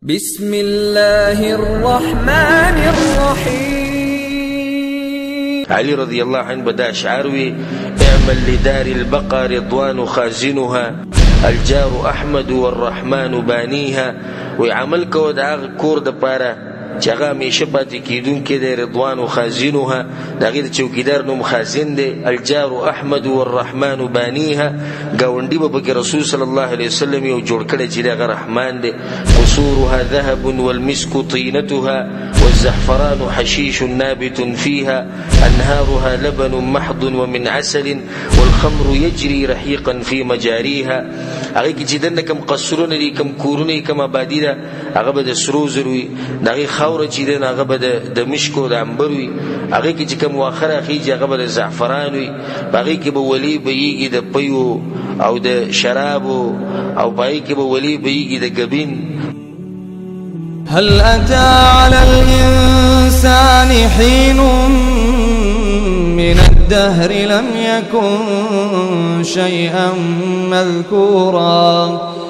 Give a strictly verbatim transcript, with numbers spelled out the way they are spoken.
بسم الله الرحمن الرحيم. علي رضي الله عنه بدا شعروي اعمل لدار البقى رضوان خازنها الجار أحمد والرحمن بانيها. وعمل کو دا کور د پاره چې هغه همیشه پاتې کیدونکی دی رضوان خازنها، د هغې د چوکیدار نوم خازن دی. الجار احمد والرحمن بانیها، ګاونډي به پکې رسول صلی الله علیه وسلم یو جوړ کړی چې دی هغه رحمان دی. قصورها ذهب والمسك طينتها والزعفران حشيش نابت فيها أنهارها لبن محض ومن عسل والخمر يجري رحيقا في مجاريها. هغه کې چې دنه کم قصرونه دي، کم کورونه، کم آبادي ده، هغه به د سرو زرو وي. د هغې خاوره چې ده هغه به د مشکو د عنبر وي. هغې کې چې کم واخره خیږي هغه به د زعفران وي. په هغې کې به ولي بهیږي د پیو او د شرابو، او په هغې کې به ولي بهیږي د ګبین. هل أتى على الإنسان حين من الدهر لم يكن شيئا مذكورا